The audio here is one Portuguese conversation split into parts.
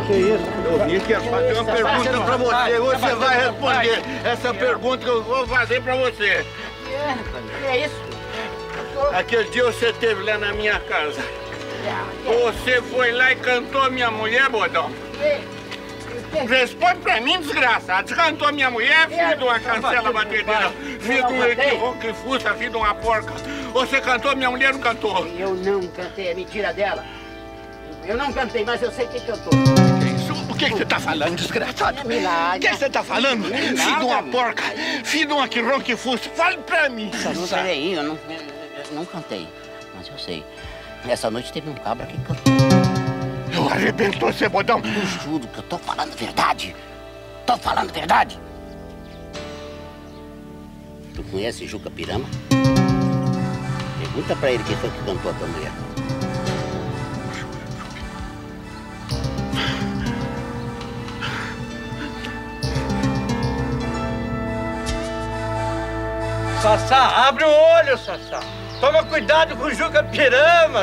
Que isso? Eu vim aqui fazer uma pergunta pra você. Você vai responder essa pergunta que eu vou fazer pra você. Que é isso? Aquele dia você esteve lá na minha casa. Você foi lá e cantou a minha mulher, bodão? Responde pra mim, desgraçado. Você cantou a minha mulher, filho de uma cancela batedeira, filho de um equívoco que fuça, filho de uma porca. Você cantou a minha mulher, não cantou? Eu não cantei, é mentira dela. Eu não cantei, mas eu sei quem cantou. O que você tá falando, desgraçado? O que você tá falando? Filho de uma porca, filho de uma quirrão que fuça. Fale pra mim, Não, peraí, eu não cantei, mas eu sei. Essa noite teve um cabra que cantou. Eu arrebento você, bodão. Eu juro que eu tô falando a verdade. Tô falando a verdade. Tu conhece Juca Pirama? Pergunta pra ele quem foi que cantou a tua mulher. Sassá, abre o olho, Sassá. Toma cuidado com o Juca Pirama.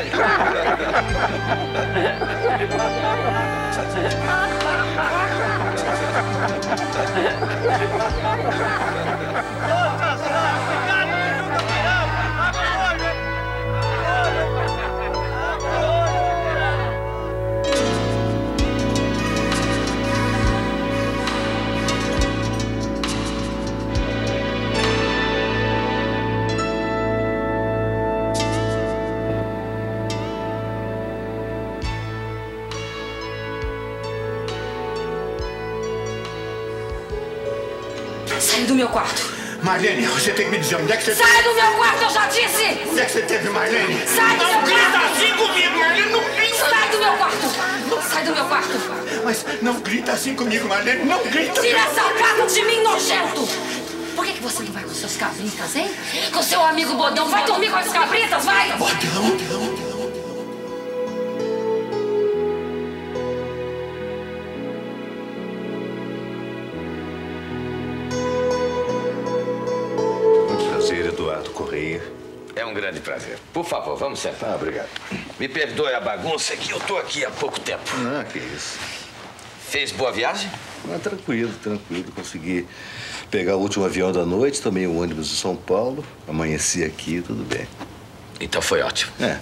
Sai do meu quarto. Marlene, você tem que me dizer onde é que você... Sai do meu quarto, eu já disse! Onde é que você teve, Marlene? Sai do meu quarto! Não grita assim comigo, Marlene, não grita! Sai do meu quarto! Sai do meu quarto! Mas não grita assim comigo, Marlene, não grita! Tira essa carta de mim, nojento! Por que você não vai com seus cabritas, hein? Com seu amigo Bodão, vai dormir com as cabritas, vai! Bodão? Eduardo Correia. É um grande prazer. Por favor, vamos sentar. Ah, obrigado. Me perdoe a bagunça que eu tô aqui há pouco tempo. Não, que isso. Fez boa viagem? Ah, tranquilo. Consegui pegar o último avião da noite, tomei um ônibus de São Paulo, amanheci aqui, tudo bem. Então foi ótimo. É.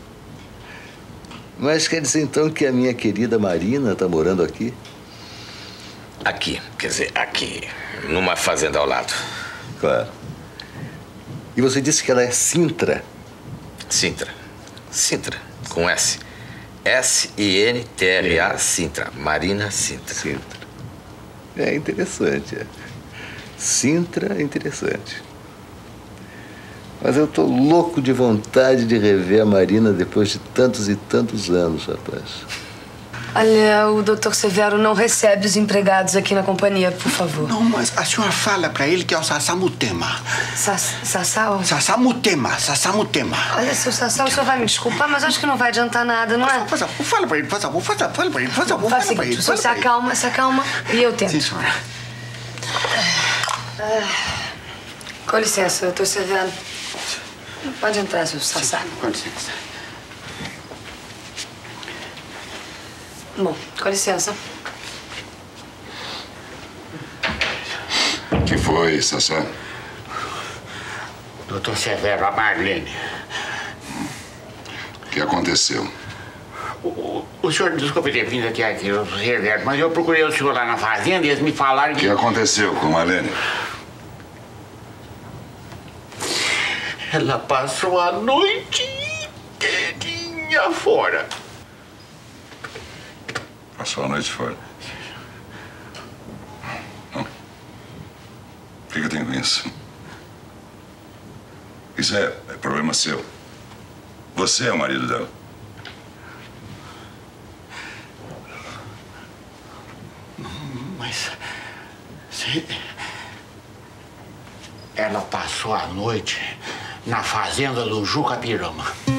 Mas quer dizer então que a minha querida Marina tá morando aqui? Aqui, quer dizer, aqui, numa fazenda ao lado. Claro. E você disse que ela é Sintra? Sintra, com S. S-I-N-T-R-A, Sintra. Marina Sintra. Sintra. É interessante, é. Sintra é interessante. Mas eu tô louco de vontade de rever a Marina depois de tantos e tantos anos, rapaz. Olha, o Dr. Severo não recebe os empregados aqui na companhia, por favor. Não, mas a senhora fala pra ele que é o Sassá Mutema. Sassá? Sassá Mutema. Olha, seu Sassá, o senhor vai me desculpar, mas acho que não vai adiantar nada, não é? Fala pra ele, fala pra ele. Faz o seguinte, o senhor se acalma e eu tento. Sim, senhora. Com licença, Dr. Severo. Pode entrar, seu Sassá. Sim, com licença. Bom, com licença. O que foi, Sassá? Doutor Severo, a Marlene. O que aconteceu? O senhor, desculpe ter vindo aqui, doutor Severo, mas eu procurei o senhor lá na fazenda e eles me falaram O que aconteceu com Marlene? Ela passou a noite inteirinha fora. Passou a noite fora. Não. O que eu tenho com isso? Isso é problema seu. Você é o marido dela. Mas... Ela passou a noite na fazenda do Juca Pirama.